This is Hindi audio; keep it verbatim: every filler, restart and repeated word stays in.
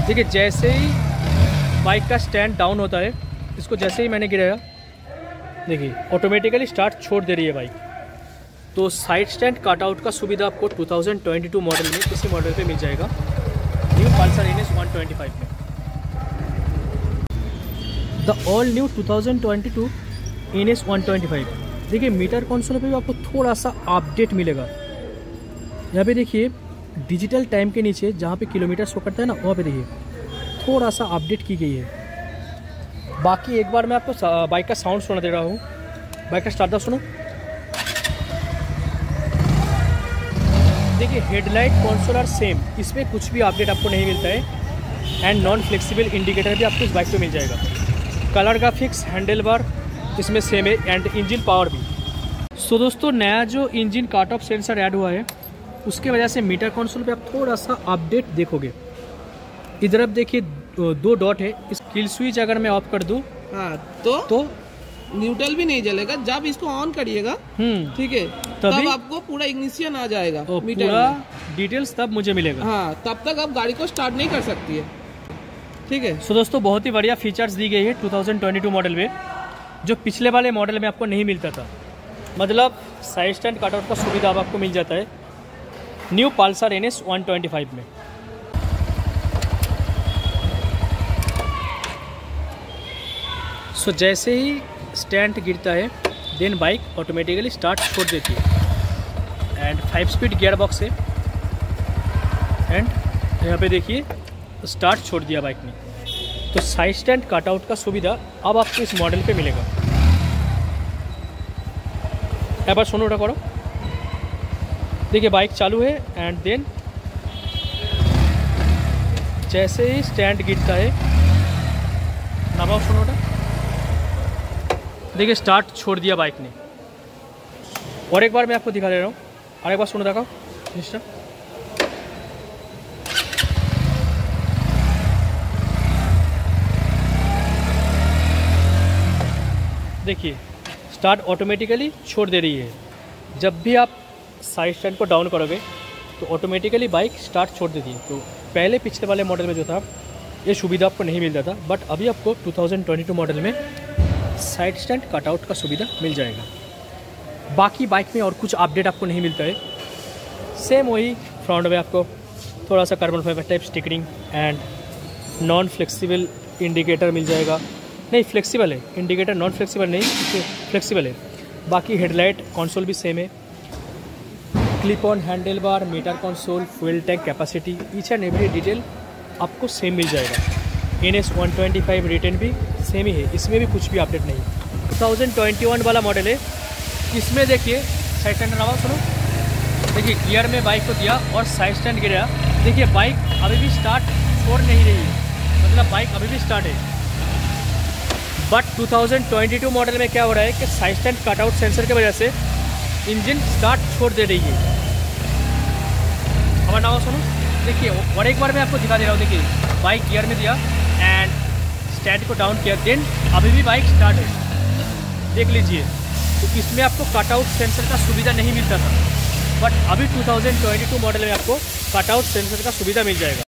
देखिए जैसे ही बाइक का स्टैंड डाउन होता है, इसको जैसे ही मैंने गिराया, देखिए ऑटोमेटिकली स्टार्ट छोड़ दे रही है बाइक। तो साइड स्टैंड कटआउट का सुविधा आपको two thousand twenty two model में इसी मॉडल पे मिल जाएगा, new Pulsar N S one twenty five में। The all new two thousand twenty two N S one twenty five. देखिए मीटर कंसोल पे भी आपको थोड़ा सा अपडेट मिलेगा। यहाँ पे देखिए डिजिटल टाइम के नीचे जहाँ पे किलोमीटर शो करता है ना, वहाँ पे देखिए थोड़ा सा अपडेट की गई है। बाकी एक बार मैं आपको बाइक का साउंड सुना दे रहा हूँ। बाइक का स्टार्टर सुनो। देखिए हेडलाइट कंसोल आर सेम, इसमें कुछ भी अपडेट आपको नहीं मिलता है। एंड नॉन फ्लेक्सिबल इंडिकेटर भी आपको इस बाइक पे मिल जाएगा। कलर ग्राफिक्स, हैंडल बार इसमें सेम है एंड इंजन पावर भी। सो so, दोस्तों नया जो engine cut off sensor add हुआ है उसके वजह से मीटर कंसोल पे आप थोड़ा सा अपडेट देखोगे। इधर अब देखिए दो डॉट है। इस किल स्विच अगर मैं ऑफ कर दूं, हाँ तो तो न्यूट्रल भी नहीं जलेगा। जब इसको ऑन करिएगा, ठीक है, तब आपको पूरा इग्निशन आ जाएगा, पूरा डिटेल्स तब मुझे मिलेगा। हाँ, तब तक आप गाड़ी को स्टार्ट नहीं कर सकती है, ठीक है। सो so, दोस्तों बहुत ही बढ़िया फीचर्स दी गई है two thousand twenty two model में, जो पिछले वाले मॉडल में आपको नहीं मिलता था। मतलब साइड स्टैंड कटआउट का सुविधा अब आपको मिल जाता है new Pulsar N S one twenty five में। सो so, जैसे ही स्टैंड गिरता है देन बाइक ऑटोमेटिकली स्टार्ट छोड़ देती है। And five speed gear box है। एंड यहाँ पे देखिए स्टार्ट छोड़ दिया बाइक ने। तो साइड स्टैंड कटआउट का सुविधा अब आपको इस मॉडल पे मिलेगा। एक बार सुनो, उठा करो। देखिए बाइक चालू है एंड देन जैसे ही स्टैंड गिरता है, दबाओ, सुनो, उठा। देखिए स्टार्ट छोड़ दिया बाइक ने। और एक बार मैं आपको दिखा दे रहा हूँ, और एक बार सुनो, दिखाओ मिस्टर। देखिए स्टार्ट ऑटोमेटिकली छोड़ दे रही है। जब भी आप साइड स्टैंड को डाउन करोगे तो ऑटोमेटिकली बाइक स्टार्ट छोड़ देती है। तो पहले पिछले वाले मॉडल में जो था ये सुविधा आपको नहीं मिलता था, बट अभी आपको two thousand twenty two model में साइड स्टैंड कटआउट का सुविधा मिल जाएगा। बाकी बाइक में और कुछ अपडेट आपको नहीं मिलता है। सेम वही फ्रंट में आपको थोड़ा सा carbon fibre type stickering and non flexible indicator मिल जाएगा। नहीं, फ्लेक्सिबल है इंडिकेटर, नॉन फ्लेक्सिबल नहीं, फ्लेक्सिबल है। बाकी हेडलाइट कंसोल भी सेम है। Clip on handle bar, meter console, fuel tank capacity, each and every detail आपको सेम मिल जाएगा। N S one twenty five return भी सेम ही है, इसमें भी कुछ भी अपडेट नहीं है। टू थाउजेंड ट्वेंटी वन वाला मॉडल है। इसमें देखिए साइड स्टैंड आवाज़ सुनो। देखिए गियर में बाइक को दिया और साइड स्टैंड गिरा। देखिए बाइक अभी भी स्टार्ट छोड़ नहीं रही है, मतलब बाइक अभी भी स्टार्ट है। But two thousand twenty two model में क्या हो रहा है कि साइड स्टैंड कटआउट सेंसर की वजह से इंजन स्टार्ट छोड़ दे रही है। हमारा नाम सुनो। देखिए और एक बार मैं आपको दिखा दे रहा हूँ। देखिए बाइक गियर में दिया एंड स्टैंड को डाउन किया, देन अभी भी बाइक स्टार्ट है, देख लीजिए। तो इसमें आपको कटआउट सेंसर का सुविधा नहीं मिलता था, बट अभी two thousand twenty two model में आपको कटआउट सेंसर का सुविधा मिल जाएगा।